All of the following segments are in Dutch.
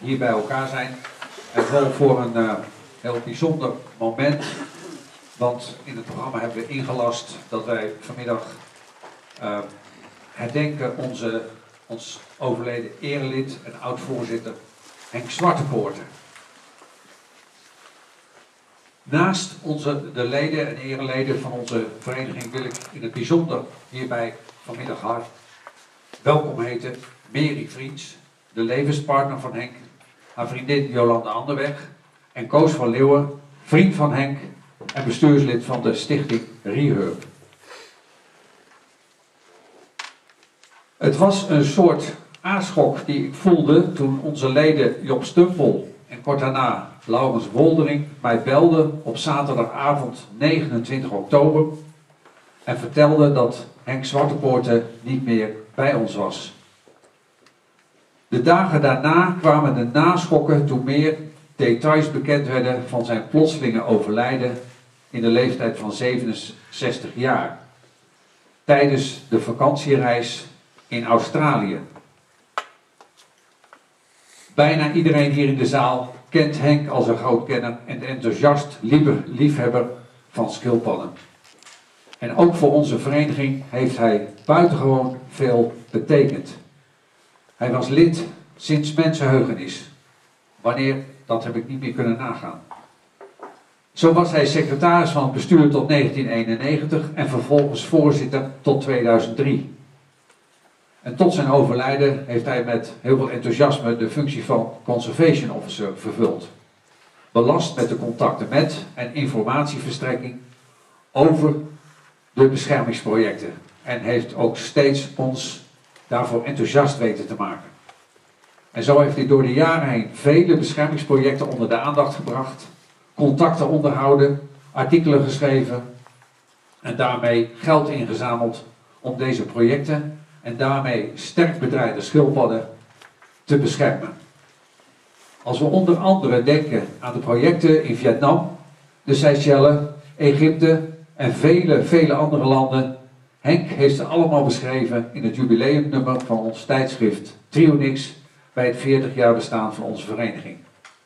hier bij elkaar zijn. En wel voor een heel bijzonder moment. Want in het programma hebben we ingelast dat wij vanmiddag herdenken ons overleden erelid en oud-voorzitter Henk Zwartepoorter. Naast de leden en ereleden van onze vereniging wil ik in het bijzonder hierbij vanmiddag hart welkom heten Mary Vriends, de levenspartner van Henk, haar vriendin Jolanda Anderweg en Koos van Leeuwen, vriend van Henk en bestuurslid van de stichting Rehurb. Het was een soort aarschok die ik voelde toen onze leden Job Stumpel en kort daarna Laurens Woldering mij belden op zaterdagavond 29 oktober en vertelden dat Henk Zwartepoorter niet meer bij ons was. De dagen daarna kwamen de naschokken toen meer details bekend werden van zijn plotselinge overlijden in de leeftijd van 67 jaar tijdens de vakantiereis in Australië. Bijna iedereen hier in de zaal kent Henk als een groot kenner en enthousiast liefhebber van schildpadden. En ook voor onze vereniging heeft hij buitengewoon veel betekend. Hij was lid sinds mensenheugenis. Wanneer, dat heb ik niet meer kunnen nagaan. Zo was hij secretaris van het bestuur tot 1991 en vervolgens voorzitter tot 2003. En tot zijn overlijden heeft hij met heel veel enthousiasme de functie van Conservation Officer vervuld. Belast met de contacten met en informatieverstrekking over de beschermingsprojecten. En heeft ook steeds ons daarvoor enthousiast weten te maken. En zo heeft hij door de jaren heen vele beschermingsprojecten onder de aandacht gebracht, contacten onderhouden, artikelen geschreven en daarmee geld ingezameld om deze projecten en daarmee sterk bedreigde schildpadden te beschermen. Als we onder andere denken aan de projecten in Vietnam, de Seychelles, Egypte en vele andere landen. Henk heeft ze allemaal beschreven in het jubileumnummer van ons tijdschrift Trionix bij het 40 jaar bestaan van onze vereniging.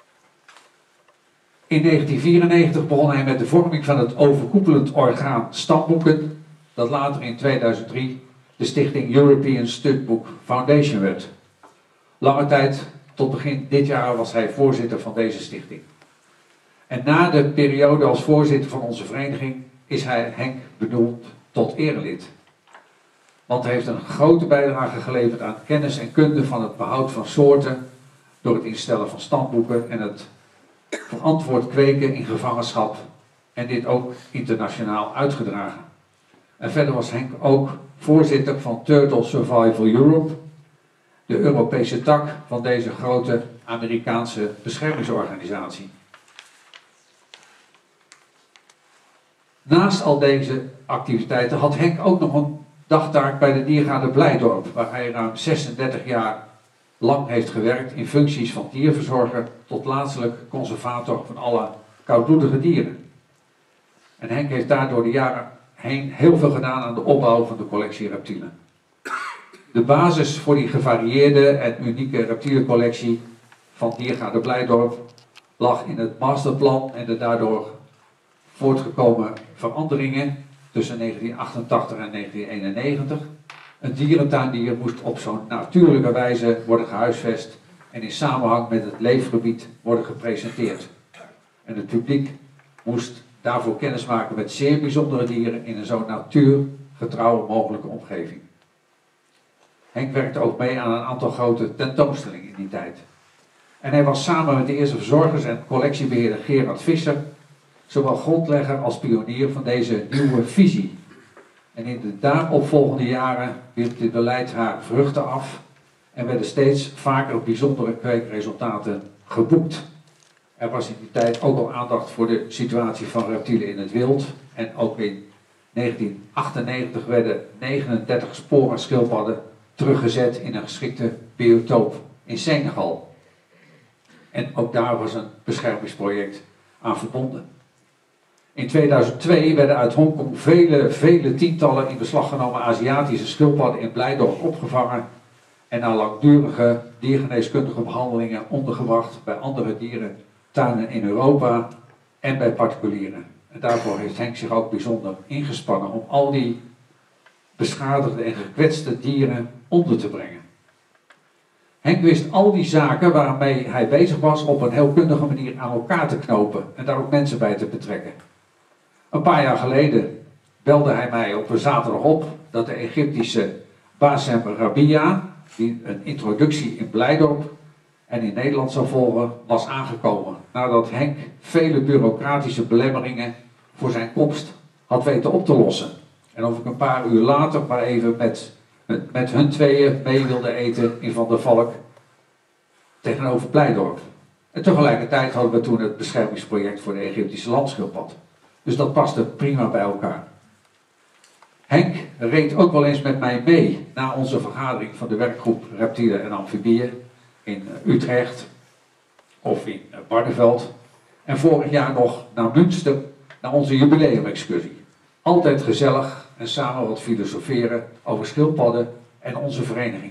In 1994 begon hij met de vorming van het overkoepelend orgaan Stamboeken, dat later in 2003 de stichting European Studbook Foundation werd. Lange tijd, tot begin dit jaar, was hij voorzitter van deze stichting. En na de periode als voorzitter van onze vereniging is Henk benoemd tot erelid. Want hij heeft een grote bijdrage geleverd aan kennis en kunde van het behoud van soorten door het instellen van stamboeken en het verantwoord kweken in gevangenschap en dit ook internationaal uitgedragen. En verder was Henk ook voorzitter van Turtle Survival Europe, de Europese tak van deze grote Amerikaanse beschermingsorganisatie. Naast al deze activiteiten had Henk ook nog een dagtaak bij de Diergaarde Blijdorp, waar hij ruim 36 jaar lang heeft gewerkt in functies van dierverzorger tot laatstelijk conservator van alle koudbloedige dieren. En Henk heeft daar door de jaren heen heel veel gedaan aan de opbouw van de collectie reptielen. De basis voor die gevarieerde en unieke reptielencollectie van Diergaarde Blijdorp lag in het masterplan en de daardoor voortgekomen veranderingen tussen 1988 en 1991. Een dierentuindier moest op zo'n natuurlijke wijze worden gehuisvest en in samenhang met het leefgebied worden gepresenteerd. En het publiek moest daarvoor kennis maken met zeer bijzondere dieren in een zo natuurgetrouwe mogelijke omgeving. Henk werkte ook mee aan een aantal grote tentoonstellingen in die tijd. En hij was samen met de eerste verzorgers en collectiebeheerder Gerard Visser zowel grondlegger als pionier van deze nieuwe visie. En in de daaropvolgende jaren wierp dit beleid haar vruchten af en werden steeds vaker bijzondere kweekresultaten geboekt. Er was in die tijd ook al aandacht voor de situatie van reptielen in het wild. En ook in 1998 werden 39 sporenschildpadden teruggezet in een geschikte biotoop in Senegal. En ook daar was een beschermingsproject aan verbonden. In 2002 werden uit Hongkong vele tientallen in beslag genomen Aziatische schildpadden in Blijdorp opgevangen en na langdurige diergeneeskundige behandelingen ondergebracht bij andere dierentuinen in Europa en bij particulieren. En daarvoor heeft Henk zich ook bijzonder ingespannen om al die beschadigde en gekwetste dieren onder te brengen. Henk wist al die zaken waarmee hij bezig was op een heel kundige manier aan elkaar te knopen en daar ook mensen bij te betrekken. Een paar jaar geleden belde hij mij op een zaterdag op dat de Egyptische Bassem Rabia, die een introductie in Blijdorp en in Nederland zou volgen, was aangekomen. Nadat Henk vele bureaucratische belemmeringen voor zijn komst had weten op te lossen. En of ik een paar uur later maar even met hun tweeën mee wilde eten in Van der Valk tegenover Blijdorp. En tegelijkertijd hadden we toen het beschermingsproject voor de Egyptische landschildpad. Dus dat paste prima bij elkaar. Henk reed ook wel eens met mij mee na onze vergadering van de werkgroep Reptielen en Amfibieën in Utrecht of in Barneveld. En vorig jaar nog naar Münster, naar onze jubileumexcursie. Altijd gezellig en samen wat filosoferen over schildpadden en onze vereniging.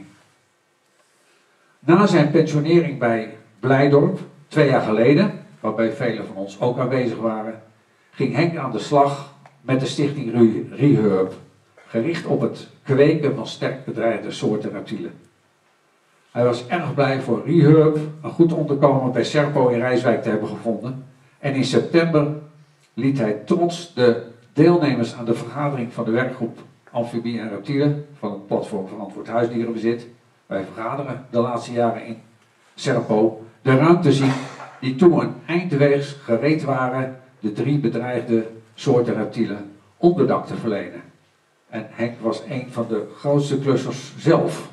Na zijn pensionering bij Blijdorp, 2 jaar geleden, waarbij velen van ons ook aanwezig waren, ging Henk aan de slag met de stichting Rehurb, gericht op het kweken van sterk bedreigde soorten reptielen. Hij was erg blij voor Rehurb een goed onderkomen bij Serpo in Rijswijk te hebben gevonden en in september liet hij trots de deelnemers aan de vergadering van de werkgroep Amfibie en Reptielen van het platform Verantwoord Huisdierenbezit, wij vergaderen de laatste jaren in Serpo, de ruimte zien die toen een eindweegs gereed waren de 3 bedreigde soorten reptielen onderdak te verlenen. En Henk was een van de grootste klussers zelf.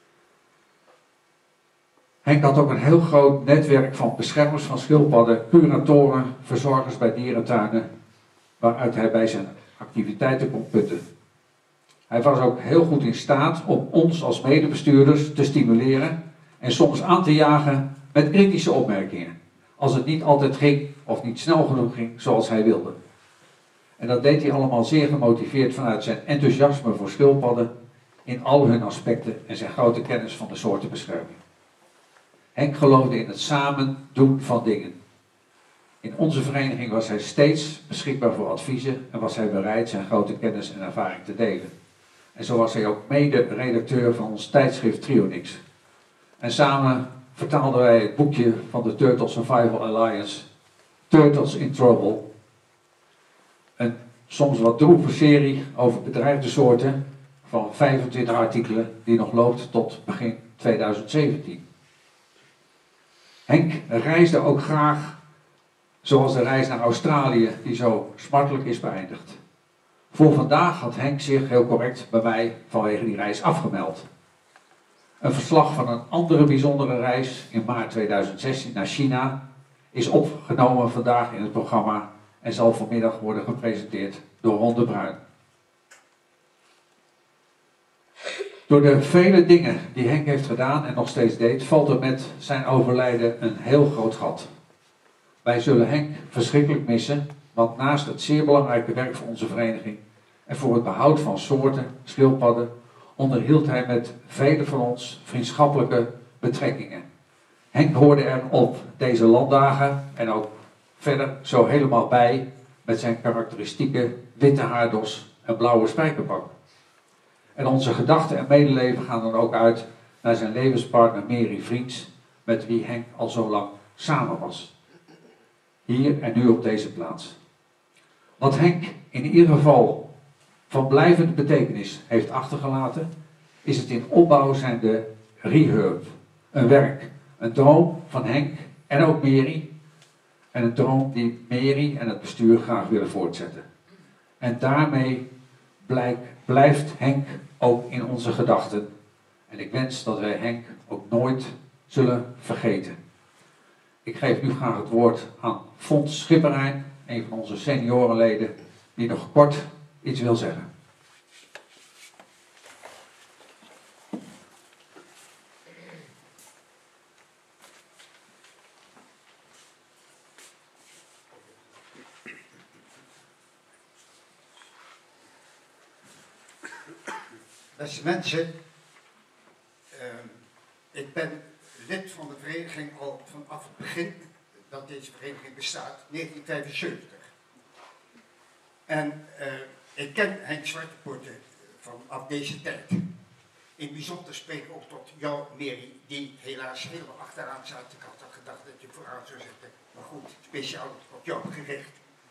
Henk had ook een heel groot netwerk van beschermers van schildpadden, curatoren, verzorgers bij dierentuinen, waaruit hij bij zijn activiteiten kon putten. Hij was ook heel goed in staat om ons als medebestuurders te stimuleren en soms aan te jagen met kritische opmerkingen, als het niet altijd ging of niet snel genoeg ging zoals hij wilde. En dat deed hij allemaal zeer gemotiveerd vanuit zijn enthousiasme voor schildpadden in al hun aspecten en zijn grote kennis van de soortenbescherming. Henk geloofde in het samen doen van dingen. In onze vereniging was hij steeds beschikbaar voor adviezen en was hij bereid zijn grote kennis en ervaring te delen. En zo was hij ook mede-redacteur van ons tijdschrift Trionix. En samen vertaalden wij het boekje van de Turtle Survival Alliance, Turtles in Trouble. Een soms wat droeve serie over bedreigde soorten van 25 artikelen die nog loopt tot begin 2017. Henk reisde ook graag, zoals de reis naar Australië die zo smartelijk is beëindigd. Voor vandaag had Henk zich heel correct bij mij vanwege die reis afgemeld. Een verslag van een andere bijzondere reis in maart 2016 naar China is opgenomen vandaag in het programma en zal vanmiddag worden gepresenteerd door Ron de Bruin. Door de vele dingen die Henk heeft gedaan en nog steeds deed, valt er met zijn overlijden een heel groot gat. Wij zullen Henk verschrikkelijk missen, want naast het zeer belangrijke werk voor onze vereniging en voor het behoud van soorten, schildpadden, onderhield hij met velen van ons vriendschappelijke betrekkingen. Henk hoorde er op deze landdagen en ook verder zo helemaal bij met zijn karakteristieke witte haardos en blauwe spijkerpak. En onze gedachten en medeleven gaan dan ook uit naar zijn levenspartner Mary Vriends, met wie Henk al zo lang samen was. Hier en nu op deze plaats. Wat Henk in ieder geval van blijvende betekenis heeft achtergelaten, is het in opbouw zijnde Rehurb. Een werk, een droom van Henk en ook Mary. En een droom die Mary en het bestuur graag willen voortzetten. En daarmee blijft Henk ook in onze gedachten. En ik wens dat wij Henk ook nooit zullen vergeten. Ik geef nu graag het woord aan Fons Schipperijn, een van onze seniorenleden, die nog kort iets wil zeggen. Beste mensen, vanaf het begin dat deze vereniging bestaat, 1975. En ik ken Henk Zwartepoort vanaf deze tijd. In bijzonder spreken ook tot jou, Mary, die helaas helemaal achteraan zat. Ik had al gedacht dat je vooraan zou zitten. Maar goed, speciaal op jou gericht.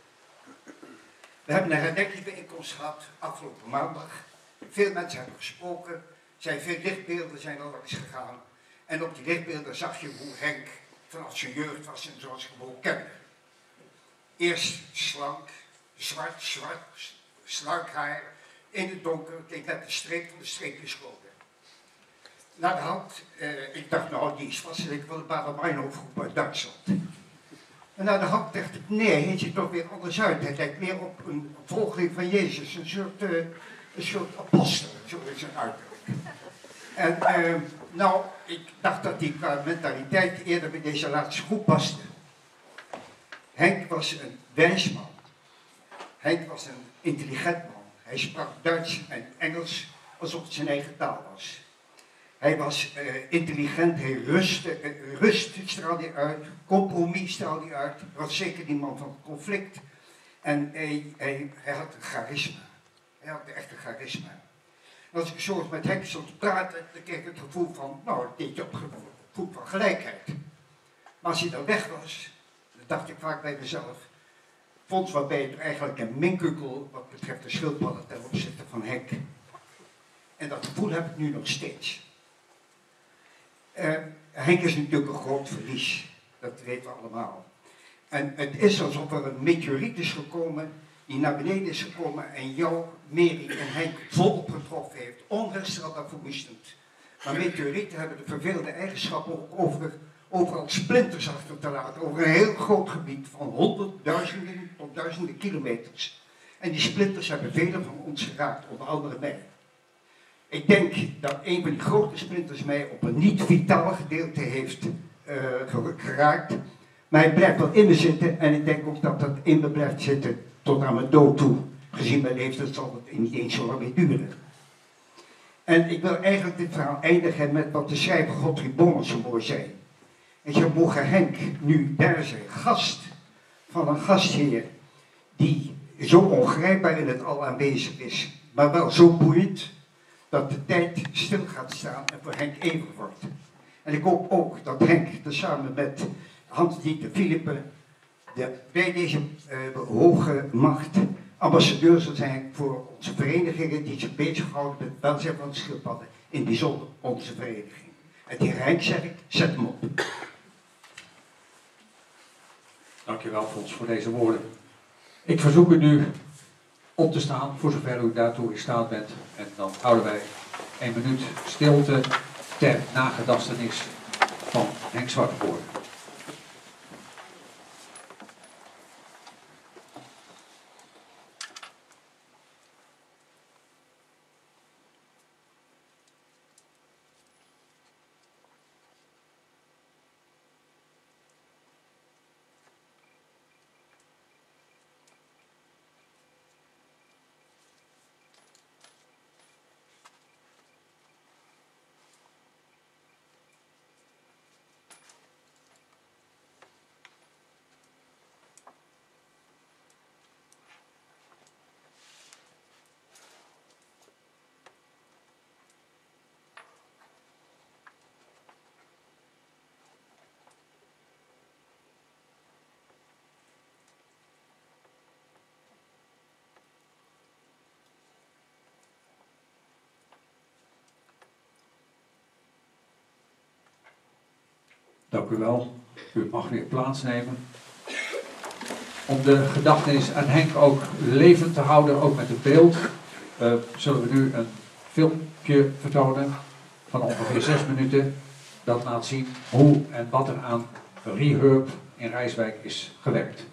We hebben een herdenkingsbijeenkomst gehad afgelopen maandag. Veel mensen hebben gesproken. Zijn veel lichtbeelden zijn al langs gegaan. En op die lichtbeelden zag je hoe Henk vanaf zijn jeugd was en zoals gewoon kende. Eerst slank, zwart, slank haar, in het donker, keek net de streep van de streepjescode. Na de hand, ik dacht nou die is vastelijk van de Bader-Meinhof groep uit Duitsland. En na de hand dacht ik, nee, hij ziet toch weer anders uit. Hij lijkt meer op een volgeling van Jezus, een soort apostel, zo is zijn uiterlijk. En nou, ik dacht dat die qua mentaliteit eerder bij deze laatste groep paste. Henk was een wijs man. Henk was een intelligent man. Hij sprak Duits en Engels alsof het zijn eigen taal was. Hij was intelligent, hij rust straalde hij uit, compromis straalde hij uit. Hij was zeker die man van het conflict. En hij had een charisma. Hij had echt een charisma. En als ik zo met Henk stond te praten, dan kreeg ik het gevoel van, nou, dit je op voet van gelijkheid. Maar als hij dan weg was, dan dacht ik vaak bij mezelf, vond waarbij er eigenlijk een minkukkel wat betreft de schildpadden ten opzichte van Henk. En dat gevoel heb ik nu nog steeds. Henk is natuurlijk een groot verlies, dat weten we allemaal. En het is alsof er een meteoriet is gekomen, die naar beneden is gekomen en jou, Mary en Henk volop getroffen heeft, onherstelbaar verwoestend. Maar meteorieten hebben de vervelende eigenschappen ook overal splinters achter te laten, over een heel groot gebied van honderdduizenden tot duizenden kilometers. En die splinters hebben velen van ons geraakt, onder andere mij. Ik denk dat een van die grote splinters mij op een niet-vitaal gedeelte heeft geraakt. Maar hij blijft wel in me zitten en ik denk ook dat dat in me blijft zitten tot aan mijn dood toe. Gezien mijn leeftijd zal het niet eens zo lang meer duren. En ik wil eigenlijk dit verhaal eindigen met wat de schrijver Godfried Bommer zo mooi zei. En je mogen Henk nu daar zijn, gast van een gastheer die zo ongrijpbaar in het al aanwezig is, maar wel zo boeiend dat de tijd stil gaat staan en voor Henk eeuwig wordt. En ik hoop ook dat Henk, samen met Hans-Dieter Philippe, bij deze hoge macht ambassadeur zal zijn voor onze verenigingen die zich bezighouden met het welzijn van de schildpadden, in het bijzonder onze vereniging. En die Henk zeg ik, zet hem op. Dankjewel Fons voor deze woorden. Ik verzoek u nu op te staan, voor zover u daartoe in staat bent. En dan houden wij 1 minuut stilte ter nagedachtenis van Henk Zwartepoort. Dank u wel. U mag weer plaatsnemen. Om de gedachtenis aan Henk ook levend te houden, ook met het beeld, zullen we nu een filmpje vertonen van ongeveer 6 minuten. Dat laat zien hoe en wat er aan Reherb in Rijswijk is gewerkt.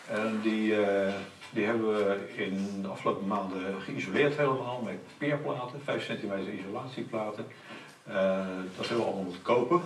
En die hebben we in de afgelopen maanden geïsoleerd helemaal met peerplaten, 5 centimeter isolatieplaten. Dat hebben we allemaal moeten kopen.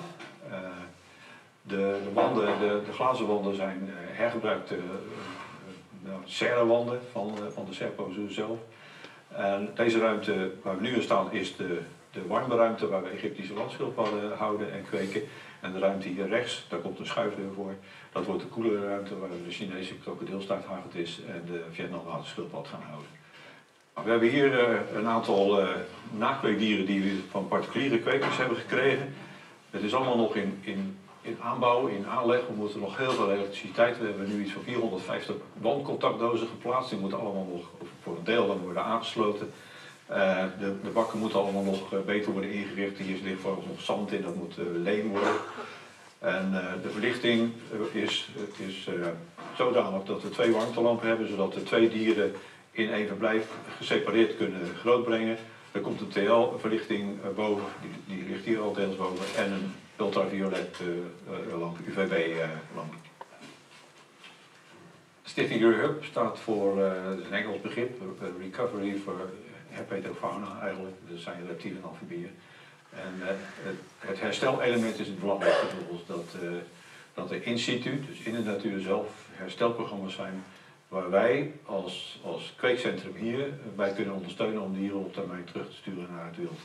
De glazen wanden zijn hergebruikte serrewanden van de Serpo zelf. En deze ruimte waar we nu in staan is de warme ruimte waar we Egyptische landschildpadden houden en kweken. En de ruimte hier rechts, daar komt een schuifdeur voor. Dat wordt de koelere ruimte waar we de Chinese krokodilstaarthagedis en de Vietnam waterschildpad gaan houden. We hebben hier een aantal nakweekdieren die we van particuliere kwekers hebben gekregen. Het is allemaal nog in aanbouw, in aanleg. We moeten nog heel veel elektriciteit. We hebben nu iets van 450 wandcontactdozen geplaatst. Die moeten allemaal nog voor een deel dan worden aangesloten. De bakken moeten allemaal nog beter worden ingericht. Hier ligt voor ons nog zand in, dat moet leem worden. En de verlichting is zodanig dat we 2 warmtelampen hebben, zodat de 2 dieren in één verblijf gesepareerd kunnen grootbrengen. Er komt een TL-verlichting boven, die ligt hier al deels boven, en een ultraviolet lamp, UVB-lamp. Stichting Rehab staat voor, dat is een Engels begrip, Recovery for Herpetofauna eigenlijk, dat zijn reptielen en amfibieën. En het herstelelement is het belangrijkste voor ons, dat er in situ, dus in de natuur zelf, herstelprogramma's zijn waar wij als kweekcentrum hier bij kunnen ondersteunen om dieren op termijn terug te sturen naar het wild.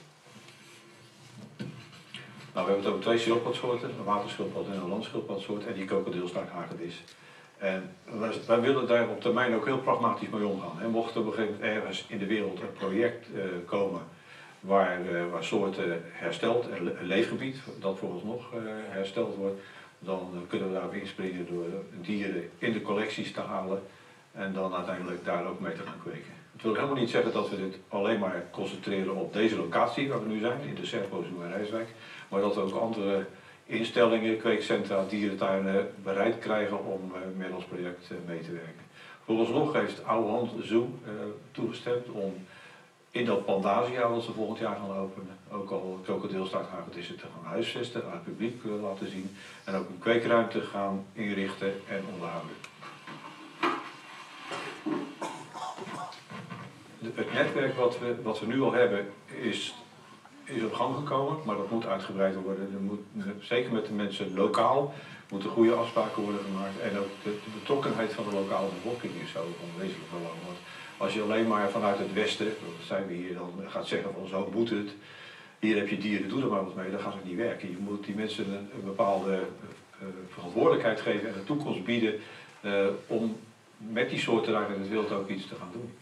Nou, we hebben het over 2 schildpadsoorten, een waterschildpad en een landschildpadsoort en die krokodilstaarthagedis. En wij willen daar op termijn ook heel pragmatisch mee omgaan. En mocht er op een gegeven moment ergens in de wereld een project komen waar soorten hersteld, een leefgebied dat vooralsnog hersteld wordt, dan kunnen we daarop inspringen door dieren in de collecties te halen en dan uiteindelijk daar ook mee te gaan kweken. Het wil helemaal niet zeggen dat we dit alleen maar concentreren op deze locatie waar we nu zijn, in de Serpo Zoo en Rijswijk, maar dat we ook andere instellingen, kweekcentra, dierentuinen bereid krijgen om met ons project mee te werken. Vooralsnog heeft Ouwehand Zoo toegestemd om in dat Pandasia dat ze volgend jaar gaan openen, ook al krokodilstaarthagedissen te gaan huisvesten, aan het publiek laten zien en ook een kweekruimte gaan inrichten en onderhouden. Het netwerk wat we nu al hebben is op gang gekomen, maar dat moet uitgebreid worden. Zeker met de mensen lokaal moeten goede afspraken worden gemaakt en ook de betrokkenheid van de lokale bevolking is zo van wezenlijk belang. Want als je alleen maar vanuit het westen, dat zijn we hier, dan gaat zeggen van zo moet het, hier heb je dieren, doe er maar wat mee, dan gaat het niet werken. Je moet die mensen een bepaalde verantwoordelijkheid geven en een toekomst bieden om met die soorten daar in het wild ook iets te gaan doen.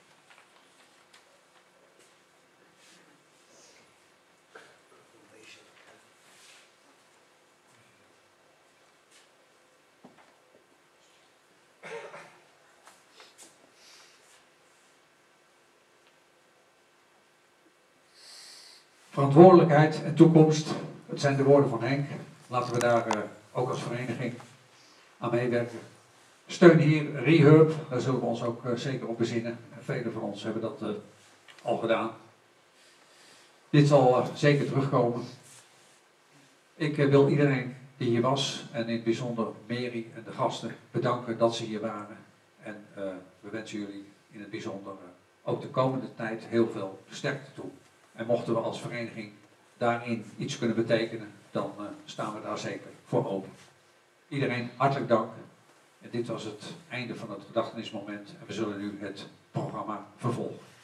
Verantwoordelijkheid en toekomst, het zijn de woorden van Henk. Laten we daar ook als vereniging aan meewerken. Steun hier, Rehab, daar zullen we ons ook zeker op bezinnen. Velen van ons hebben dat al gedaan. Dit zal zeker terugkomen. Ik wil iedereen die hier was, en in het bijzonder Mary en de gasten, bedanken dat ze hier waren. En we wensen jullie in het bijzonder ook de komende tijd heel veel sterkte toe. En mochten we als vereniging daarin iets kunnen betekenen, dan staan we daar zeker voor open. Iedereen hartelijk dank. En dit was het einde van het gedachtenismoment. En we zullen nu het programma vervolgen.